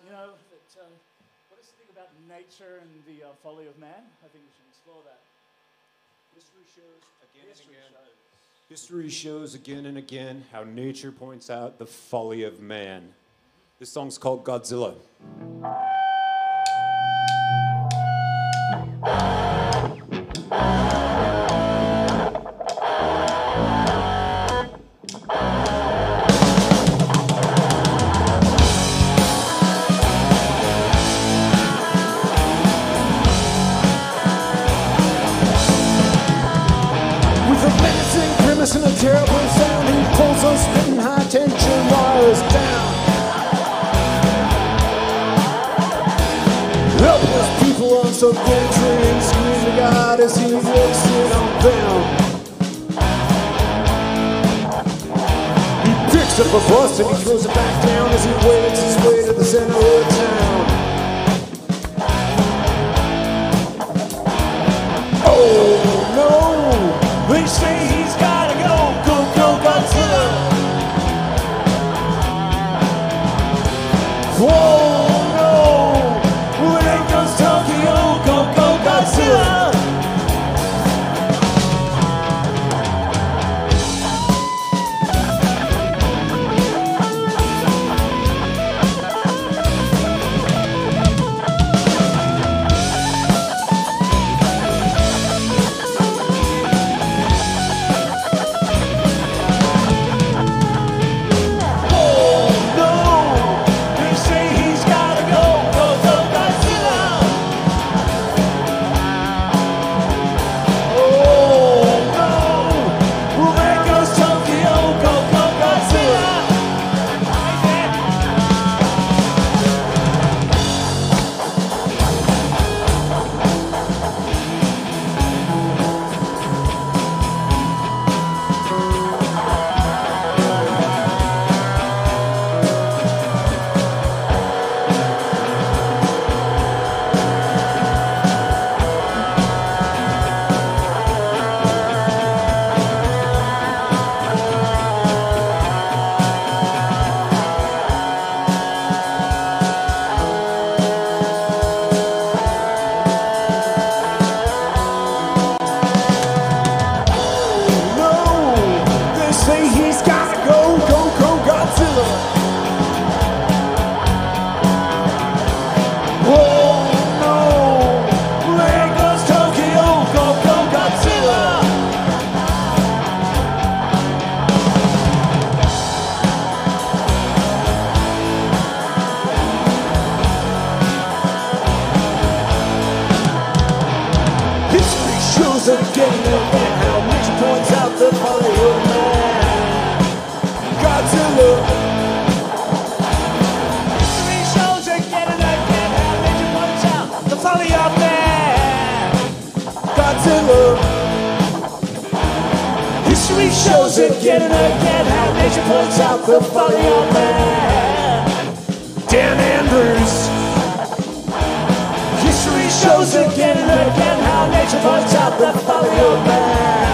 you know, what is the thing about nature and the folly of man? I think we should explore that. History shows again and again. History shows again and again how nature points out the folly of man. This song's called Godzilla. And a terrible sound, he pulls those spitting high tension wires down. Helpless people on some gold train scream to God as he walks in on them. He picks up a bus and he throws it back down as he waits his way to the center of town. Oh no, they say he's got Godzilla. Whoa, no, when it goes Tokyo, go Godzilla. History shows again and again how nature points out the folly of man. Dan Andrews. History shows again and again how nature points out the folly of man.